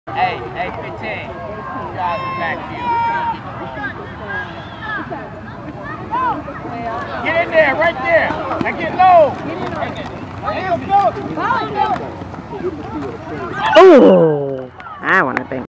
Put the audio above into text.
Hey, 15. Guys, back to you. Get in there, right there. Now get low. Oh, I want to think.